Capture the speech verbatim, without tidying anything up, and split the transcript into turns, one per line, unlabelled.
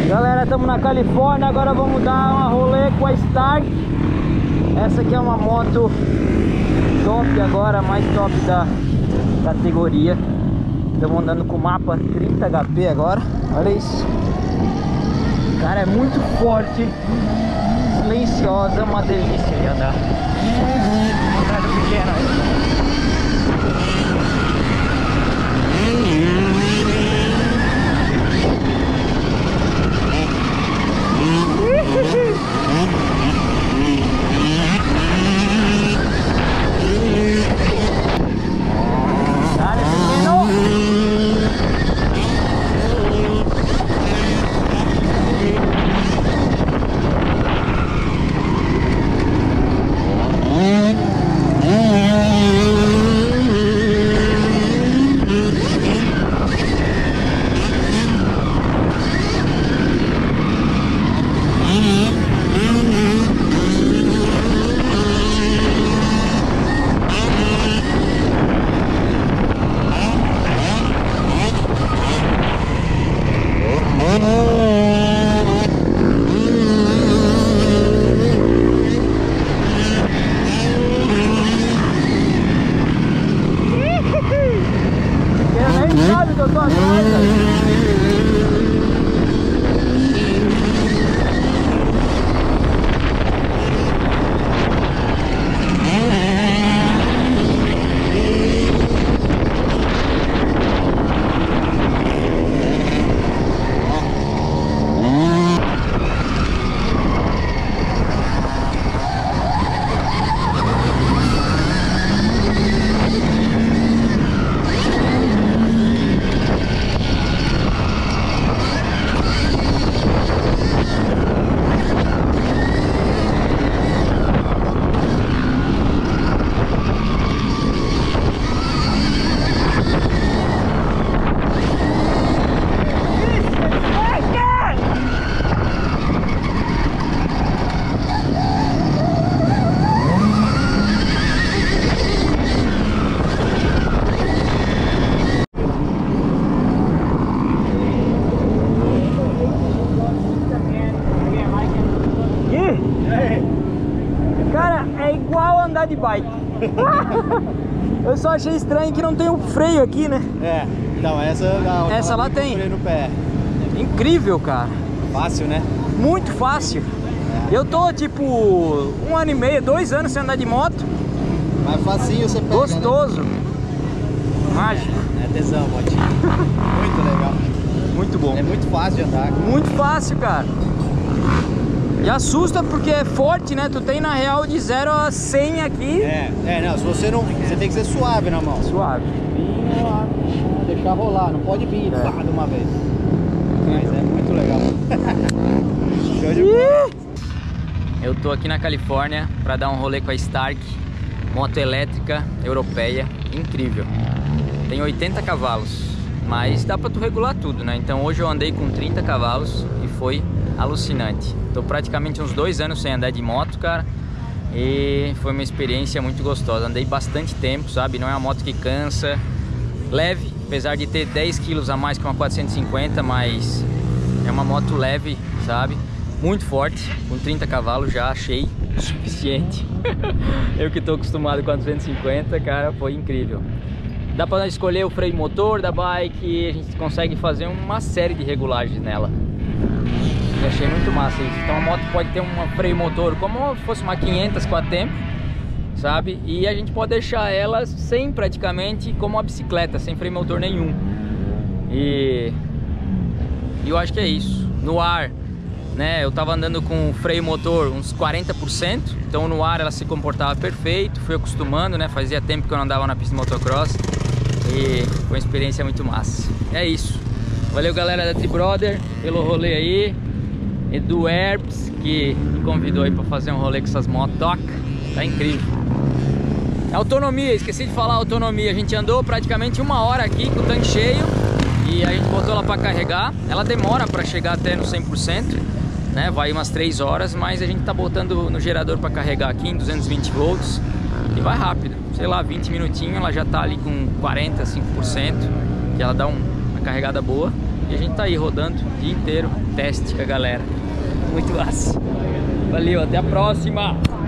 Galera, estamos na Califórnia, agora vamos dar uma rolê com a Stark. Essa aqui é uma moto top agora, mais top da categoria. Estamos andando com o mapa trinta H P agora, olha isso. Cara, é muito forte, silenciosa, uma delícia de andar. Montado pequeno aí. Cara, é igual andar de bike. Eu só achei estranho que não tem o freio aqui, né?
É, então essa, não,
essa lá tem
freio no pé.
Incrível, cara.
Fácil, né?
Muito fácil. É. Eu tô tipo um ano e meio, dois anos sem andar de moto.
Mas facinho você pega,
gostoso, né? Mágico.
É, é tesão, motinho. Muito legal.
Muito bom.
É muito fácil de andar. Cara.
Muito fácil, cara. E assusta porque é forte, né? Tu tem na real de zero a cem aqui.
É, é, não, se você não... Você tem que ser suave na mão.
Suave.
Vir lá, deixar rolar, não pode vir é. pá, de uma vez. Mas é muito legal. Show de bola.
Eu tô aqui na Califórnia pra dar um rolê com a Stark. Moto elétrica europeia, incrível. Tem oitenta cavalos, mas dá pra tu regular tudo, né? Então hoje eu andei com trinta cavalos e foi alucinante. Tô praticamente uns dois anos sem andar de moto, cara, e foi uma experiência muito gostosa. Andei bastante tempo, sabe? Não é uma moto que cansa, leve, apesar de ter dez quilos a mais que uma quatrocentos e cinquenta, mas é uma moto leve, sabe? Muito forte, com trinta cavalos já achei o suficiente. Eu que tô acostumado com quatrocentos e cinquenta, cara, foi incrível. Dá pra escolher o freio motor da bike, a gente consegue fazer uma série de regulagens nela. Eu achei muito massa isso. Então a moto pode ter um freio motor como se fosse uma quinhentos quatro tempo, sabe? E a gente pode deixar ela sem, praticamente como uma bicicleta, sem freio motor nenhum. E eu acho que é isso. No ar, né, eu tava andando com freio motor uns quarenta por cento, então no ar ela se comportava perfeito, fui acostumando, né? Fazia tempo que eu não andava na pista de motocross e foi uma experiência muito massa. É isso. Valeu, galera da Tri-Brother, pelo rolê aí. Edu Herbs, que me convidou aí pra fazer um rolê com essas motos, tá incrível. Autonomia, esqueci de falar autonomia. A gente andou praticamente uma hora aqui com o tanque cheio e a gente botou ela pra carregar. Ela demora pra chegar até no cem por cento, né? Vai umas três horas, mas a gente tá botando no gerador pra carregar aqui em duzentos e vinte volts e vai rápido. Sei lá, vinte minutinhos ela já tá ali com quarenta, cinco por cento, que ela dá um, uma carregada boa. E a gente tá aí rodando o dia inteiro, teste com a galera. Muito massa. Valeu, até a próxima!